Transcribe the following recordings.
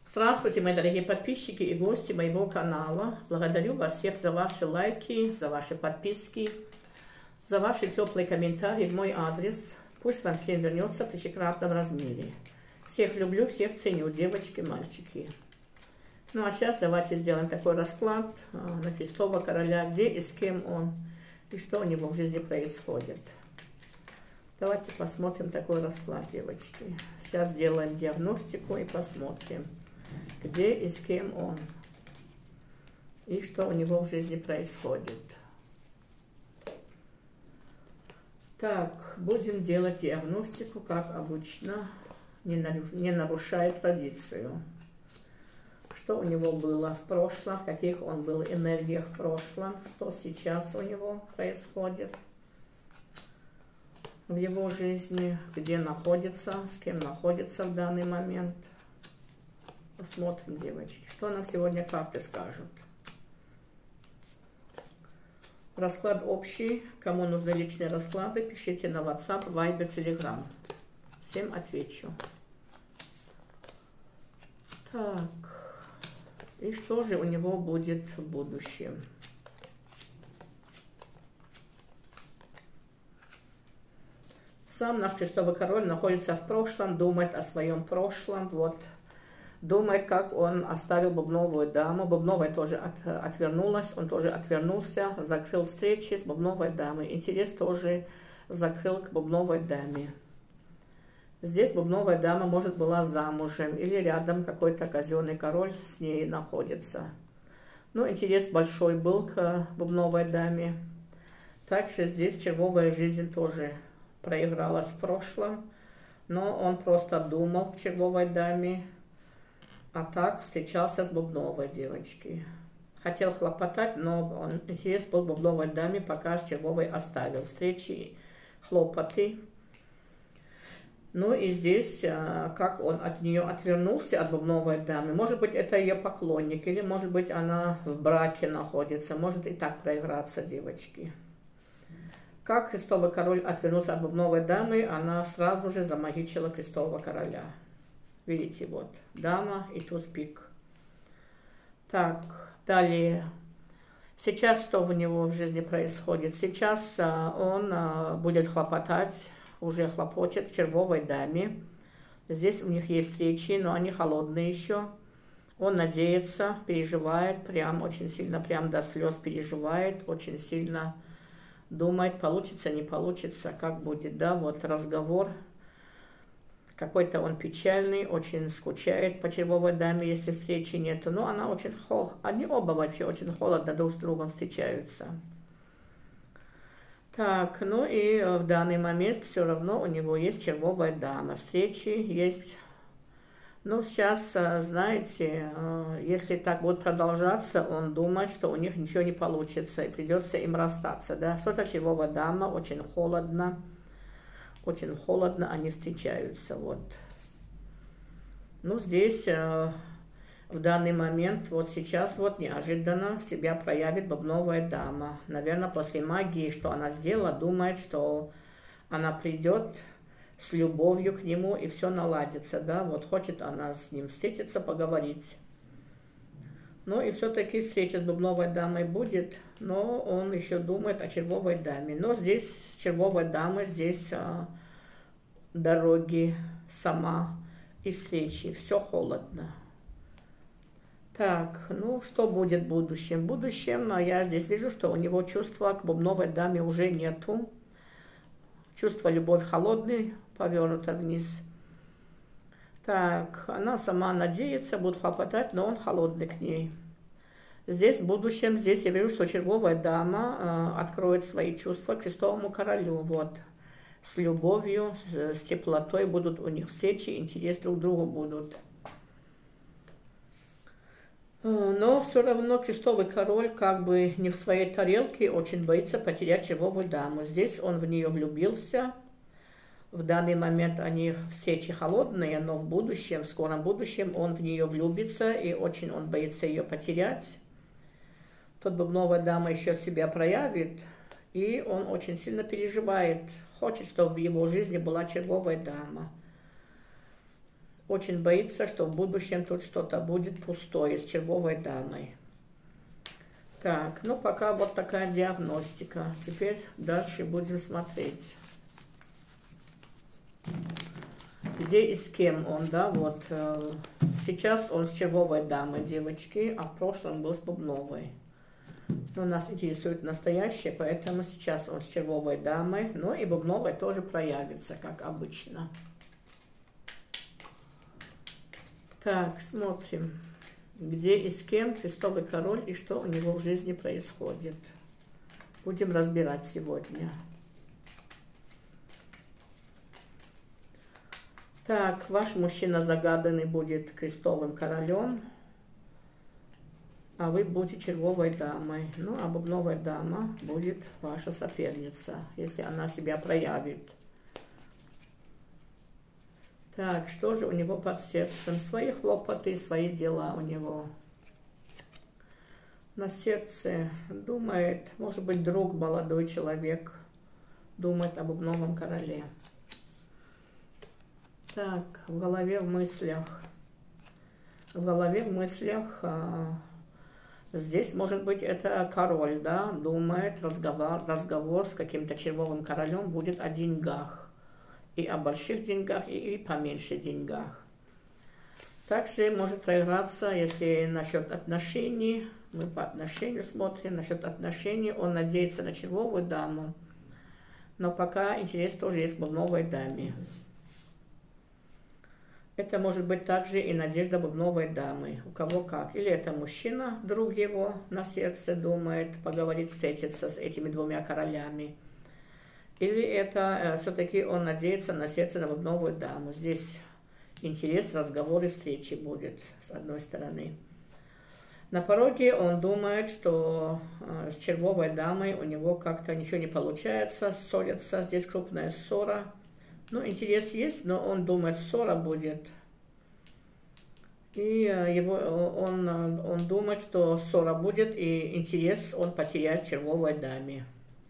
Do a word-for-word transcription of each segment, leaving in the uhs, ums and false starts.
Здравствуйте, мои дорогие подписчики и гости моего канала. Благодарю вас всех за ваши лайки, за ваши подписки, за ваши теплые комментарии в мой адрес. Пусть вам всем вернется в тысячекратном размере. Всех люблю, всех ценю, девочки, мальчики. Ну а сейчас давайте сделаем такой расклад на Христова Короля, где и с кем он, и что у него в жизни происходит. Давайте посмотрим такой расклад, девочки. Сейчас сделаем диагностику и посмотрим, где и с кем он, и что у него в жизни происходит. Так, будем делать диагностику, как обычно, не нарушая традицию. Что у него было в прошлом, в каких он был энергиях в прошлом, что сейчас у него происходит в его жизни, где находится, с кем находится в данный момент. Посмотрим, девочки, что нам сегодня карты скажут. Расклад общий. Кому нужны личные расклады, пишите на WhatsApp, Viber, Telegram. Всем отвечу. Так. И что же у него будет в будущем? Сам наш Христовый Король находится в прошлом, думает о своем прошлом. Вот. Думает, как он оставил Бубновую даму. Бубновая тоже от, отвернулась, он тоже отвернулся, закрыл встречи с Бубновой дамой. Интерес тоже закрыл к Бубновой даме. Здесь Бубновая дама, может, была замужем, или рядом какой-то казенный король с ней находится. Но интерес большой был к Бубновой даме. Также здесь червовая жизнь тоже проигралась в прошлом, но он просто думал к червовой даме. А так встречался с Бубновой, девочки. Хотел хлопотать, но он, интерес был к Бубновой даме, пока с червовой оставил встречи, хлопоты. Ну и здесь, как он от нее отвернулся, от Бубновой дамы. Может быть, это ее поклонник, или может быть, она в браке находится. Может и так проиграться, девочки. Как Христовый Король отвернулся от Бубновой дамы, она сразу же замагичила Христового Короля. Видите, вот, дама и туз пик. Так, далее. Сейчас что у него в жизни происходит? Сейчас а, он а, будет хлопотать, уже хлопочет к червовой даме. Здесь у них есть встречи, но они холодные еще. Он надеется, переживает, прям очень сильно, прям до слез переживает, очень сильно думает, получится, не получится, как будет, да, вот разговор. Какой-то он печальный, очень скучает по червовой даме, если встречи нету. Но она очень холодна. Они оба вообще очень холодно друг с другом встречаются. Так, ну и в данный момент все равно у него есть червовая дама. Встречи есть. Ну, сейчас, знаете, если так будет продолжаться, он думает, что у них ничего не получится и придется им расстаться, да. Что-то червовая дама, очень холодно. Очень холодно они встречаются, вот. Ну, здесь э, в данный момент, вот сейчас, вот неожиданно себя проявит Бубновая дама. Наверное, после магии, что она сделала, думает, что она придет с любовью к нему и все наладится, да. Вот хочет она с ним встретиться, поговорить. Ну и все-таки встреча с Бубновой дамой будет, но он еще думает о червовой даме. Но здесь с червовой дамой, здесь а, дороги сама и встречи. Все холодно. Так, ну что будет в будущем? В будущем я здесь вижу, что у него чувства к Бубновой даме уже нету. Чувство любовь холодный, повернуто вниз. Так, она сама надеется, будет хлопотать, но он холодный к ней. Здесь в будущем, здесь я вижу, что червовая дама э, откроет свои чувства к Христовому Королю. Вот, с любовью, с, с теплотой будут у них встречи, интерес друг к другу будут. Но все равно Христовый Король как бы не в своей тарелке, очень боится потерять червовую даму. Здесь он в нее влюбился. В данный момент они встречи холодные, но в будущем, в скором будущем он в нее влюбится, и очень он боится ее потерять. Тут Бубновая дама еще себя проявит, и он очень сильно переживает, хочет, чтобы в его жизни была червовая дама. Очень боится, что в будущем тут что-то будет пустое с червовой дамой. Так, ну пока вот такая диагностика. Теперь дальше будем смотреть. Где и с кем он, да, вот. Э, сейчас он с червовой дамой, девочки, а в прошлом был с бубновой. Но нас интересует настоящее, поэтому сейчас он с червовой дамой, но и бубновой тоже проявится, как обычно. Так, смотрим, где и с кем крестовый король и что у него в жизни происходит. Будем разбирать сегодня. Так, ваш мужчина загаданный будет крестовым королем, а вы будете червовой дамой. Ну, а бубновая дама будет ваша соперница, если она себя проявит. Так, что же у него под сердцем? Свои хлопоты, свои дела у него. На сердце думает, может быть, друг, молодой человек, думает об бубновом короле. Так, в голове, в мыслях. В голове, в мыслях, а, здесь, может быть, это король, да, думает, разговор, разговор с каким-то червовым королем будет о деньгах. И о больших деньгах, и, и поменьше деньгах. Также может проиграться, если насчет отношений, мы по отношению смотрим, насчет отношений, он надеется на червовую даму, но пока интерес тоже есть к бубновой даме. Это может быть также и надежда бубновой дамы, у кого как. Или это мужчина, друг его на сердце думает, поговорить, встретиться с этими двумя королями. Или это э, все-таки он надеется на сердце на бубновую даму. Здесь интерес, разговоры, встречи будет с одной стороны. На пороге он думает, что э, с червовой дамой у него как-то ничего не получается, ссорятся, здесь крупная ссора. Ну, интерес есть, но он думает, ссора будет. И э, его, он, он думает, что ссора будет, и интерес он потеряет червовой даме.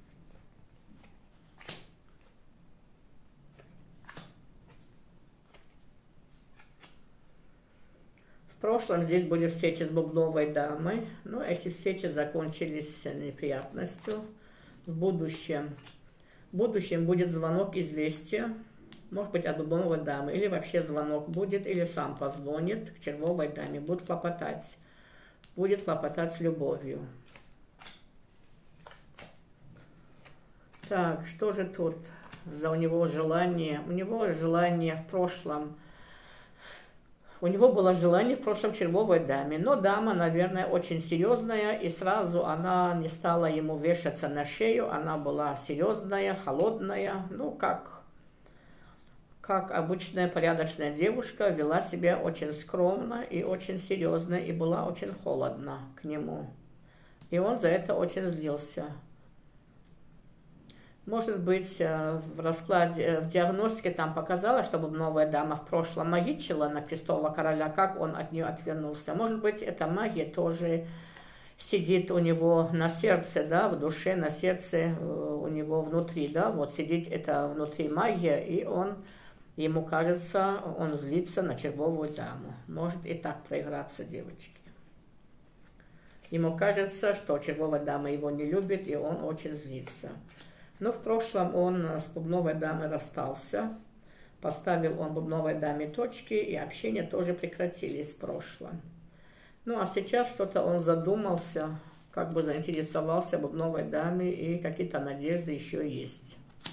В прошлом здесь были встречи с бубновой дамой, но эти встречи закончились неприятностью. В будущем, в будущем будет звонок, известие, может быть, от бубновой дамы, или вообще звонок будет, или сам позвонит к червовой даме, будет хлопотать, будет хлопотать с любовью. Так, что же тут за у него желание? У него желание в прошлом... У него было желание в прошлом червовой даме, но дама, наверное, очень серьезная, и сразу она не стала ему вешаться на шею, она была серьезная, холодная, ну, как, как обычная порядочная девушка, вела себя очень скромно и очень серьезно, и была очень холодна к нему. И он за это очень злился. Может быть, в раскладе, в диагностике там показала, что бубновая дама в прошлом магичила на крестового короля, как он от нее отвернулся. Может быть, эта магия тоже сидит у него на сердце, да, в душе, на сердце у него внутри, да, вот сидит это внутри магия, и он, ему кажется, он злится на червовую даму. Может и так проиграться, девочки. Ему кажется, что червовая дама его не любит, и он очень злится. Но в прошлом он с бубновой дамой расстался, поставил он бубновой даме точки, и общение тоже прекратились в прошлом. Ну а сейчас что-то он задумался, как бы заинтересовался бубновой даме, и какие-то надежды еще есть.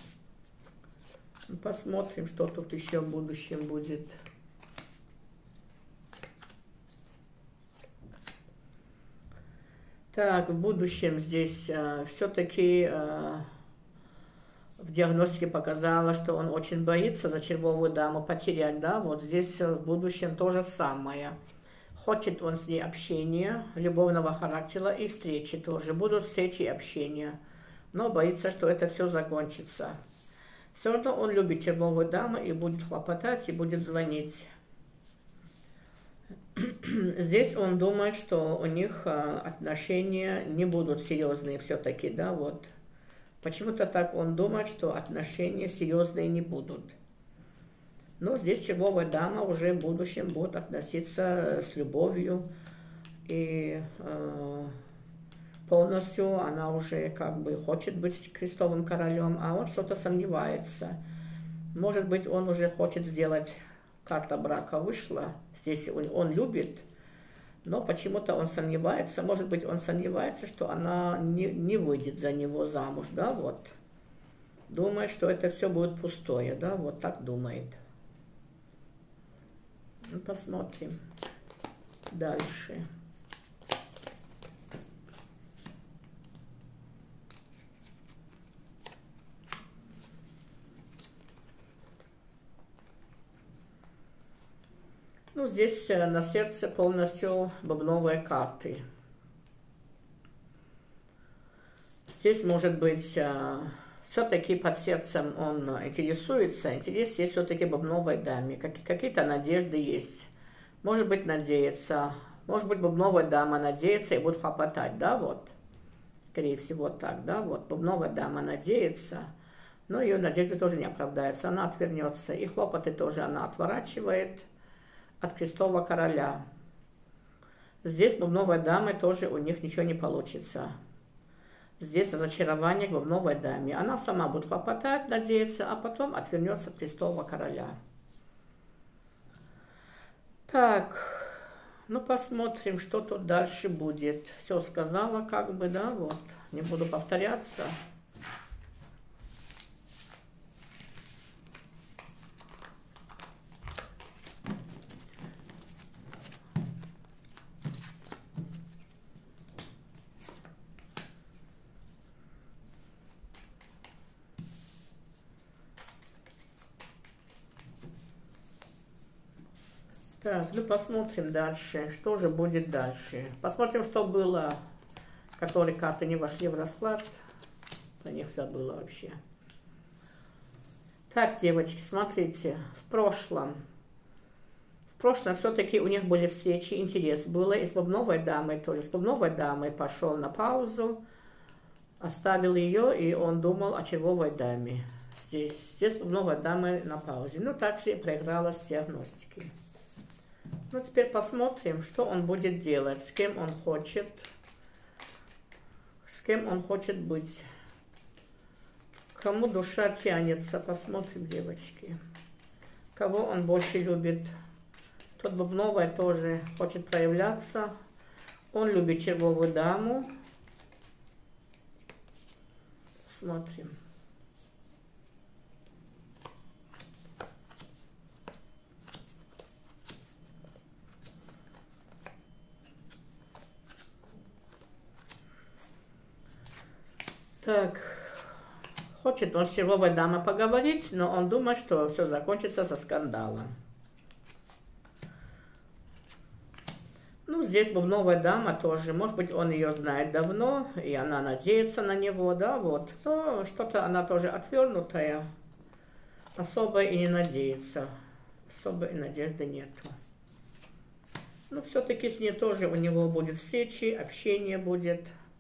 Посмотрим, что тут еще в будущем будет. Так, в будущем здесь э, все-таки... Э, в диагностике показала, что он очень боится за червовую даму потерять, да, вот здесь в будущем то же самое. Хочет он с ней общения, любовного характера и встречи тоже. Будут встречи и общения, но боится, что это все закончится. Все равно он любит червовую даму и будет хлопотать, и будет звонить. Здесь он думает, что у них отношения не будут серьезные все-таки, да, вот. Почему-то так он думает, что отношения серьезные не будут. Но здесь червовая дама уже в будущем будет относиться с любовью. И э, полностью она уже как бы хочет быть крестовым королем, а он что-то сомневается. Может быть, он уже хочет сделать, карта брака вышла, здесь он, он любит, но почему-то он сомневается. Может быть, он сомневается, что она не, не выйдет за него замуж, да, вот. Думает, что это все будет пустое, да, вот так думает. Ну, посмотрим дальше. Ну, здесь на сердце полностью бубновые карты. Здесь, может быть, все-таки под сердцем он интересуется. Интерес есть все-таки бубновой даме. Какие-то надежды есть. Может быть, надеется. Может быть, бубновая дама надеется и будет хлопотать, да, вот. Скорее всего, так, да, вот. Бубновая дама надеется, но ее надежды тоже не оправдаются. Она отвернется. И хлопоты тоже она отворачивает от крестового короля. Здесь бубновой дамы тоже у них ничего не получится. Здесь разочарование к бубновой даме. Она сама будет хлопотать, надеяться, а потом отвернется от крестового короля. Так, ну посмотрим, что тут дальше будет. Все сказала, как бы, да, вот. Не буду повторяться. Так, ну посмотрим дальше, что же будет дальше. Посмотрим, что было, которые карты не вошли в расклад. Про них забыла вообще. Так, девочки, смотрите, в прошлом. В прошлом все-таки у них были встречи, интерес было. И с бубновой дамой тоже. С бубновой дамой пошел на паузу, оставил ее, и он думал о червовой даме. Здесь, здесь бубновая дама на паузе. Ну, также и проигралась в диагностике. Ну, теперь посмотрим, что он будет делать, с кем он хочет, с кем он хочет быть, кому душа тянется. Посмотрим, девочки, кого он больше любит. Тот бубновая тоже хочет проявляться. Он любит червовую даму. Смотрим. Так, хочет он с червовой дамой поговорить, но он думает, что все закончится со скандалом. Ну, здесь бубновая дама тоже, может быть, он ее знает давно, и она надеется на него, да, вот. Но что-то она тоже отвернутая, особо и не надеется, особо и надежды нету. Но все-таки с ней тоже у него будет встречи, общение будет.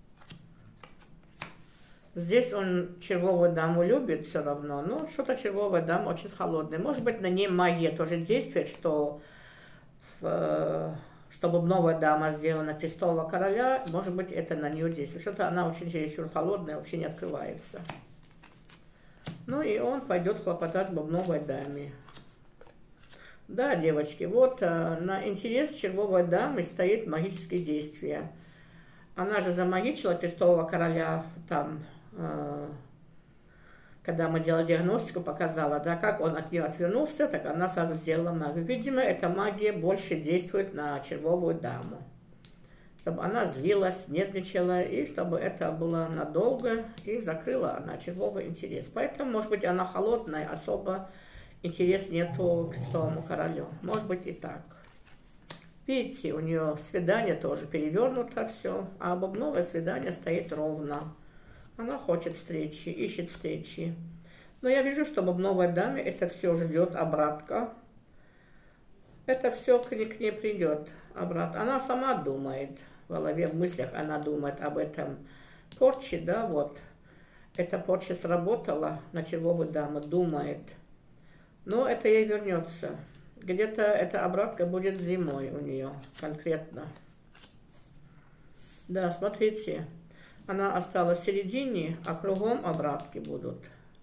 Здесь он червовую даму любит все равно, но что-то червовая дама очень холодная. Может быть, на ней магия тоже действует, что в, чтобы бубновая дама сделана крестового короля, может быть, это на нее действует. Что-то она очень чересчур холодная, вообще не открывается. Ну и он пойдет хлопотать бубновой даме. Да, девочки, вот на интерес червовой дамы стоит магические действия. Она же замагичила крестового короля там, когда мы делали диагностику, показала, да, как он от нее отвернулся, так она сразу сделала магию. Видимо, эта магия больше действует на червовую даму. Чтобы она злилась, нервничала, и чтобы это было надолго, и закрыла на червовый интерес. Поэтому, может быть, она холодная, особо интерес нету к крестовому королю. Может быть и так. Видите, у нее свидание тоже перевернуто все, а бубновое свидание стоит ровно. Она хочет встречи, ищет встречи. Но я вижу, что бубновой даме это все ждет обратка. Это все к ней, к ней придет обратно. Она сама думает, в голове, в мыслях она думает об этом порче, да, вот. Эта порча сработала на червовую даму, думает. Но это ей вернется. Где-то эта обратка будет зимой у нее конкретно. Да, смотрите, она осталась в середине, а кругом обратки будут.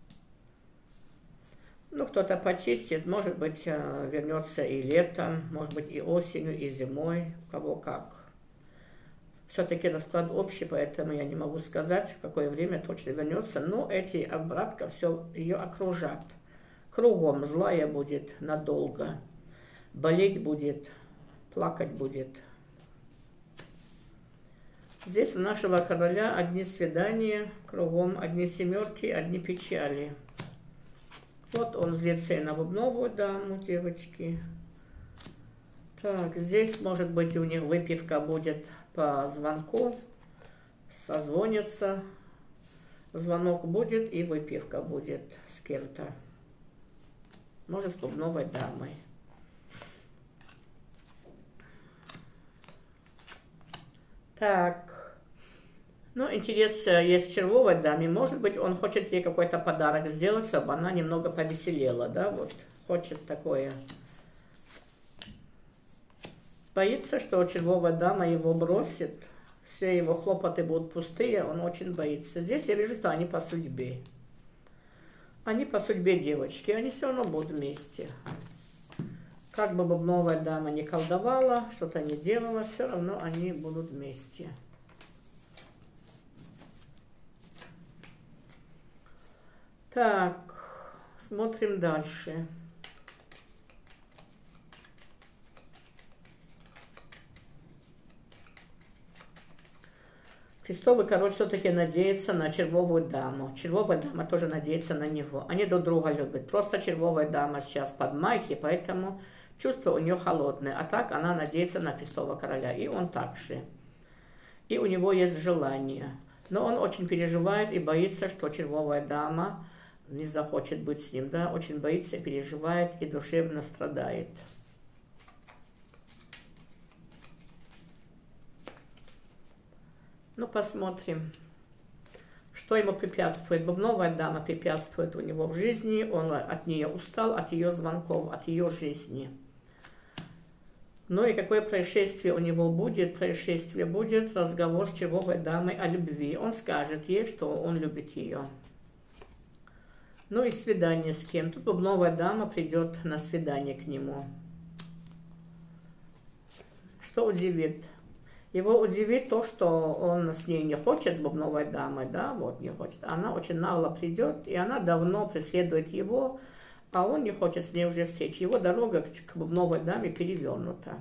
Ну, кто-то почистит, может быть, вернется и летом, может быть, и осенью, и зимой, у кого как. Все-таки расклад общий, поэтому я не могу сказать, в какое время точно вернется, но эти обратка все ее окружат. Кругом злая будет надолго, болеть будет, плакать будет. Здесь у нашего короля одни свидания, кругом одни семерки, одни печали. Вот он злится на бубновую даму, девочки. Так, здесь, может быть, у них выпивка будет по звонку, созвонятся, звонок будет и выпивка будет с кем-то. Может, с бубновой дамой. Так. Ну, интерес есть червовой даме. Может быть, он хочет ей какой-то подарок сделать, чтобы она немного повеселела, да, вот. Хочет такое. Боится, что червовая дама его бросит. Все его хлопоты будут пустые, он очень боится. Здесь я вижу, что они по судьбе. Они по судьбе девочки, они все равно будут вместе. Как бы бубновая дама не колдовала, что-то не делала, все равно они будут вместе. Так, смотрим дальше. Крестовый король все-таки надеется на червовую даму. Червовая дама тоже надеется на него. Они друг друга любят. Просто червовая дама сейчас под майки, поэтому чувства у нее холодные. А так она надеется на крестового короля. И он также. И у него есть желание. Но он очень переживает и боится, что червовая дама не захочет быть с ним, да, очень боится, переживает и душевно страдает. Ну, посмотрим, что ему препятствует. Бубновая дама препятствует у него в жизни, он от нее устал, от ее звонков, от ее жизни. Ну и какое происшествие у него будет? Происшествие будет разговор с червовой дамой о любви. Он скажет ей, что он любит ее. Ну и свидание с кем. Тут бубновая дама придет на свидание к нему. Что удивит? Его удивит то, что он с ней не хочет, с бубновой дамой, да, вот не хочет. Она очень нагло придет, и она давно преследует его, а он не хочет с ней уже встречи. Его дорога к бубновой даме перевернута.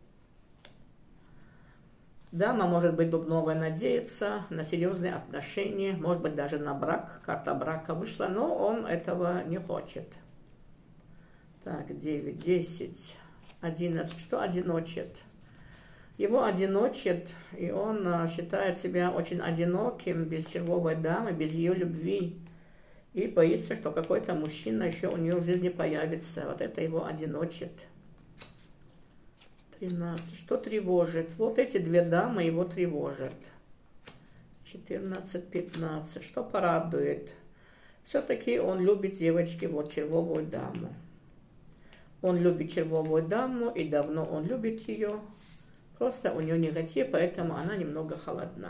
Дама, может быть, бубновая надеется на серьезные отношения, может быть, даже на брак, карта брака вышла, но он этого не хочет. Так, девять, десять, одиннадцать, что одиночит? Его одиночит, и он считает себя очень одиноким, без червовой дамы, без ее любви. И боится, что какой-то мужчина еще у нее в жизни появится. Вот это его одиночит. тринадцать. Что тревожит? Вот эти две дамы его тревожат. четырнадцать, пятнадцать. Что порадует? Все-таки он любит, девочки, вот червовую даму. Он любит червовую даму, и давно он любит ее. Просто у нее негатив, поэтому она немного холодна.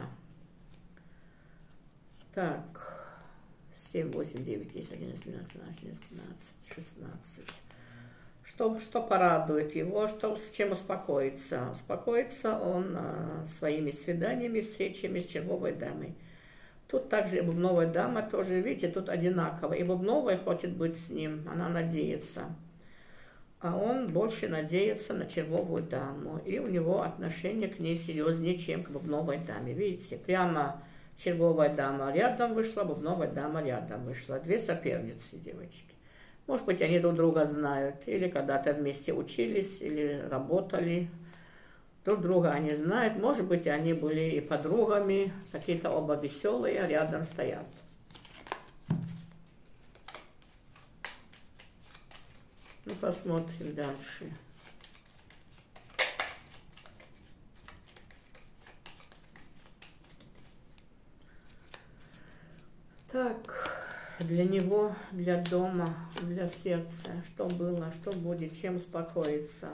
Так. семь, восемь, девять, десять, одиннадцать, двенадцать, тринадцать, пятнадцать, шестнадцать. Что, что порадует его, что, с чем успокоится? Успокоится он а, своими свиданиями, встречами с червовой дамой. Тут также и бубновая дама тоже, видите, тут одинаково. И бубновая хочет быть с ним, она надеется. А он больше надеется на червовую даму. И у него отношение к ней серьезнее, чем к бубновой даме. Видите, прямо червовая дама рядом вышла, бубновая дама рядом вышла. Две соперницы, девочки. Может быть, они друг друга знают. Или когда-то вместе учились, или работали. Друг друга они знают. Может быть, они были и подругами. Какие-то оба веселые, рядом стоят. Ну, посмотрим дальше. Так, для него, для дома, для сердца, что было, что будет, чем успокоиться.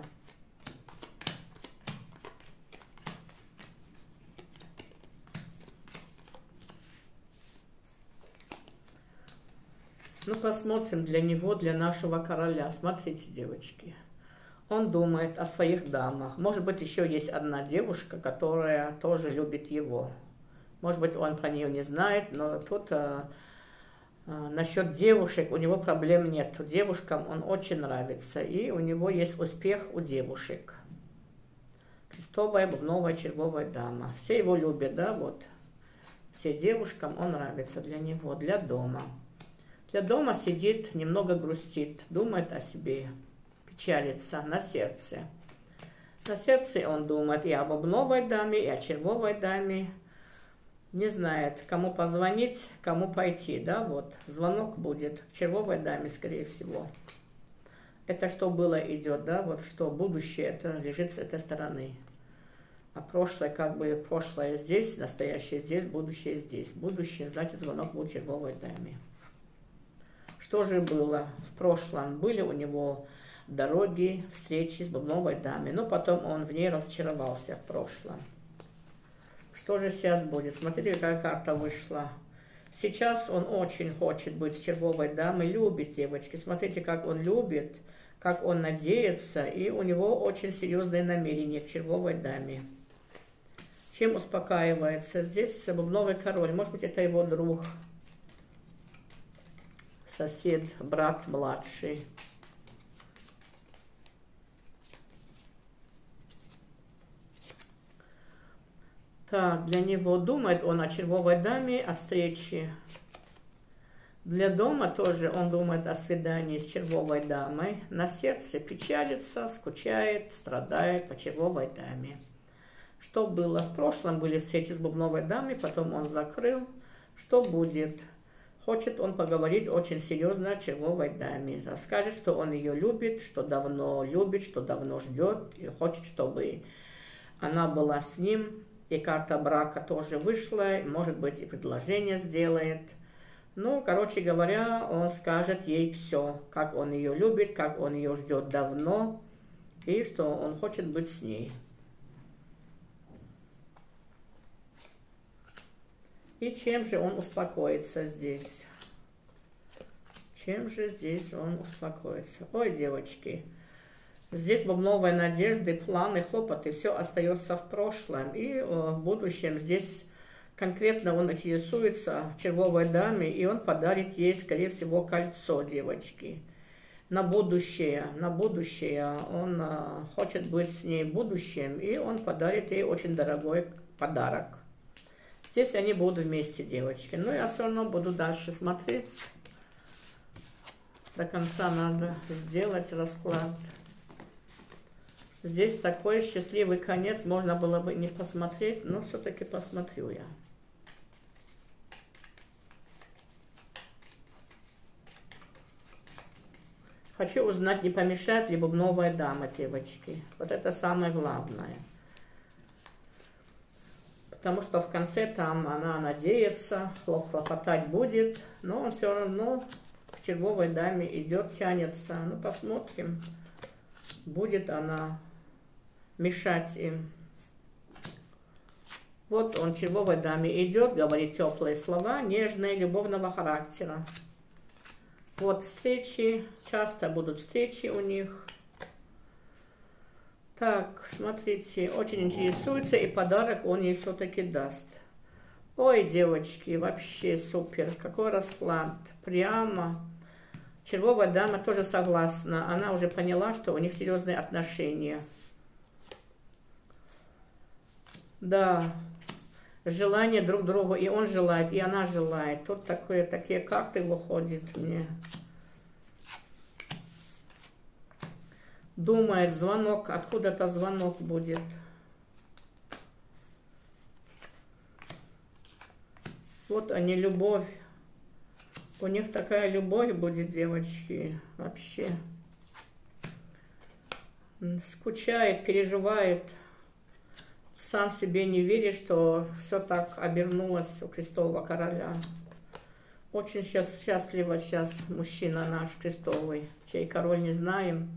Ну, посмотрим для него, для нашего короля. Смотрите, девочки. Он думает о своих дамах. Может быть, еще есть одна девушка, которая тоже любит его. Может быть, он про нее не знает, но тут а, а, насчет девушек у него проблем нет. Девушкам он очень нравится, и у него есть успех у девушек. Крестовая, бубновая, червовая дама. Все его любят, да, вот. Все девушкам он нравится для него, для дома. Для дома сидит, немного грустит, думает о себе, печалится на сердце. На сердце он думает и о бубновой даме, и о червовой даме. Не знает, кому позвонить, кому пойти, да, вот. Звонок будет к червовой даме, скорее всего. Это что было идет, да, вот что будущее, это лежит с этой стороны. А прошлое, как бы, прошлое здесь, настоящее здесь, будущее здесь. Будущее, значит, звонок будет червовой даме. Что же было в прошлом? Были у него дороги, встречи с бубновой дамой, но потом он в ней разочаровался в прошлом. Что же сейчас будет? Смотрите, какая карта вышла. Сейчас он очень хочет быть с червовой дамой, любит девочки. Смотрите, как он любит, как он надеется, и у него очень серьезные намерения к червовой даме. Чем успокаивается? Здесь бубновый король, может быть, это его друг. Сосед, брат младший. Так, для него думает он о червовой даме, о встрече. Для дома тоже он думает о свидании с червовой дамой. На сердце печалится, скучает, страдает по червовой даме. Что было в прошлом? Были встречи с бубновой дамой, потом он закрыл. Что будет? Хочет он поговорить очень серьезно о червовой даме. Расскажет, что он ее любит, что давно любит, что давно ждет. И хочет, чтобы она была с ним. И карта брака тоже вышла. Может быть, и предложение сделает. Ну, короче говоря, он скажет ей все. Как он ее любит, как он ее ждет давно. И что он хочет быть с ней. И чем же он успокоится здесь? Чем же здесь он успокоится? Ой, девочки, здесь бубновые надежды, планы, хлопоты, все остается в прошлом. И в будущем здесь конкретно он интересуется червовой даме, и он подарит ей, скорее всего, кольцо, девочки. На будущее, на будущее. Он хочет быть с ней в будущем, и он подарит ей очень дорогой подарок. Здесь они будут вместе, девочки. Но я все равно буду дальше смотреть. До конца надо сделать расклад. Здесь такой счастливый конец. Можно было бы не посмотреть, но все-таки посмотрю я. Хочу узнать, не помешает ли бубновая дама, девочки. Вот это самое главное. Потому что в конце там она надеется, хлопотать будет, но он все равно к червовой даме идет, тянется. Ну, посмотрим, будет она мешать им. Вот он червовой даме идет, говорит теплые слова, нежные, любовного характера. Вот встречи, часто будут встречи у них. Так, смотрите, очень интересуется, и подарок он ей все-таки даст. Ой, девочки, вообще супер, какой расклад. Прямо. Червовая дама тоже согласна, она уже поняла, что у них серьезные отношения. Да, желание друг другу, и он желает, и она желает. Тут такое, такие карты выходят мне. Думает, звонок, откуда-то звонок будет. Вот они, любовь. У них такая любовь будет, девочки, вообще. Скучает, переживает. Сам себе не верит, что все так обернулось у крестового короля. Очень сейчас счастлива сейчас мужчина наш крестовый, чей король не знаем.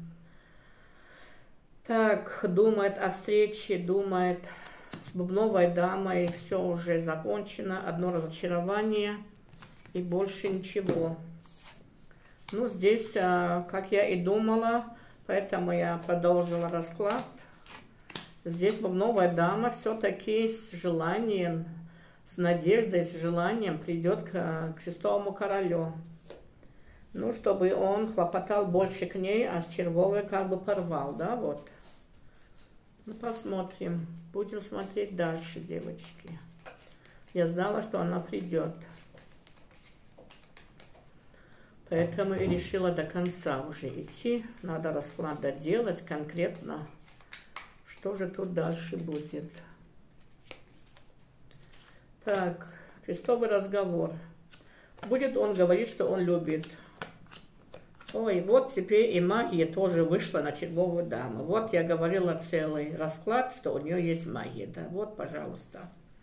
Так, думает о встрече, думает с бубновой дамой, все уже закончено, одно разочарование и больше ничего. Ну, здесь, как я и думала, поэтому я продолжила расклад. Здесь бубновая дама все-таки с желанием, с надеждой, с желанием придет к крестовому королю. Ну, чтобы он хлопотал больше к ней, а с червовой как бы порвал, да, вот. Ну, посмотрим. Будем смотреть дальше, девочки. Я знала, что она придет. Поэтому и решила до конца уже идти. Надо расклад доделать конкретно. Что же тут дальше будет? Так, крестовый разговор. Будет он говорить, что он любит. Ой, вот теперь и магия тоже вышла на червовую даму. Вот я говорила целый расклад, что у нее есть магия. Да, вот, пожалуйста.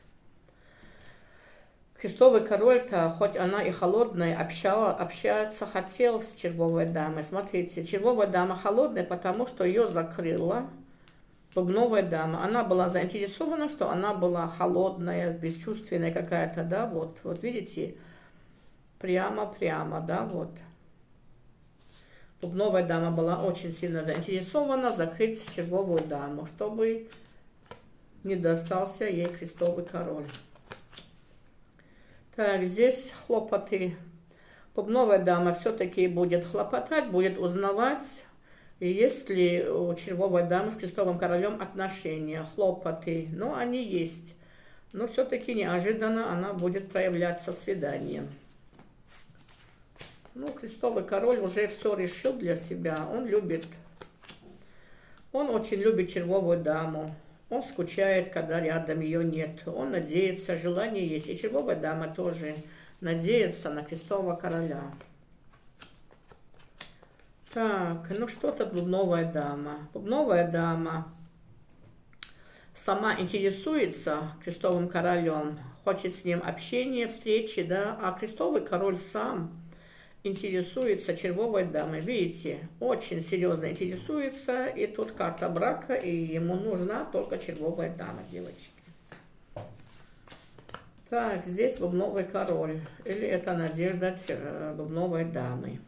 Крестовый король-то, хоть она и холодная, общала, общаться хотел с червовой дамой. Смотрите, червовая дама холодная, потому что ее закрыла бубновая дама. Она была заинтересована, что она была холодная, бесчувственная какая-то, да, вот. Вот видите, прямо-прямо, да, вот. Бубновая дама была очень сильно заинтересована закрыть червовую даму, чтобы не достался ей крестовый король. Так, здесь хлопоты. Бубновая дама все-таки будет хлопотать, будет узнавать, есть ли у червовой дамы с крестовым королем отношения, хлопоты. Но они есть. Но все-таки неожиданно она будет проявляться свиданием. Ну, крестовый король уже все решил для себя. Он любит, он очень любит червовую даму. Он скучает, когда рядом ее нет. Он надеется, желание есть. И червовая дама тоже надеется на крестового короля. Так, ну что тут бубновая дама? Бубновая дама сама интересуется крестовым королем, хочет с ним общения, встречи, да, а крестовый король сам интересуется червовой дамой. Видите, очень серьезно интересуется, и тут карта брака, и ему нужна только червовая дама, девочки. Так, здесь бубновый король, или это надежда бубновой дамы.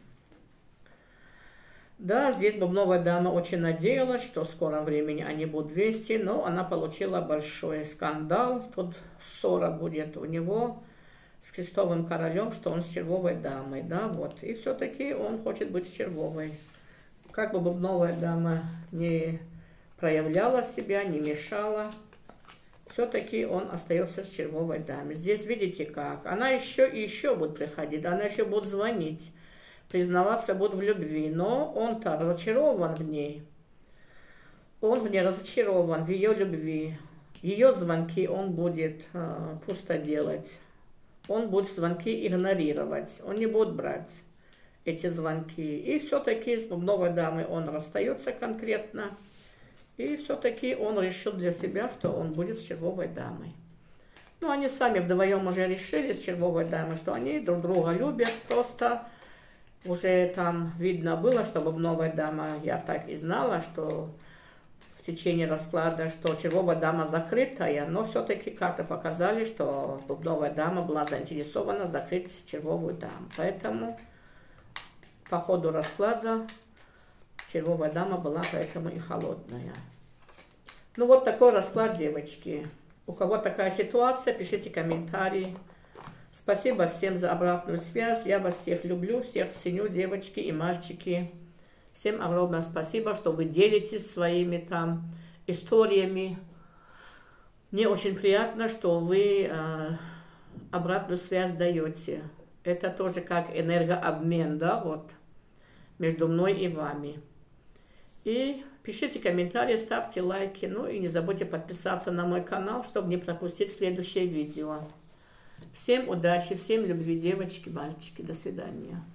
Да, здесь бубновая дама очень надеялась, что в скором времени они будут вместе, но она получила большой скандал. Тут ссора будет у него с крестовым королем, что он с червовой дамой, да, вот. И все-таки он хочет быть с червовой. Как бы бубновая дама не проявляла себя, не мешала, все-таки он остается с червовой дамой. Здесь видите как. Она еще и еще будет приходить, она еще будет звонить, признаваться будет в любви, но он-то разочарован в ней. Он в ней разочарован, в ее любви. Ее звонки он будет э, пусто делать. Он будет звонки игнорировать, он не будет брать эти звонки. И все-таки с бубновой дамой он расстается конкретно. И все-таки он решил для себя, что он будет с червовой дамой. Ну, они сами вдвоем уже решили с червовой дамой, что они друг друга любят. Просто уже там видно было, что бубновая дама, я так и знала, что в течение расклада, что червовая дама закрытая, но все-таки карты показали, что бубновая дама была заинтересована закрыть червовую даму. Поэтому по ходу расклада червовая дама была поэтому и холодная. Ну вот такой расклад, девочки. У кого такая ситуация, пишите комментарии. Спасибо всем за обратную связь. Я вас всех люблю, всех ценю, девочки и мальчики. Всем огромное спасибо, что вы делитесь своими там историями. Мне очень приятно, что вы э, обратную связь даете. Это тоже как энергообмен, да, вот, между мной и вами. И пишите комментарии, ставьте лайки. Ну и не забудьте подписаться на мой канал, чтобы не пропустить следующее видео. Всем удачи, всем любви, девочки, мальчики. До свидания.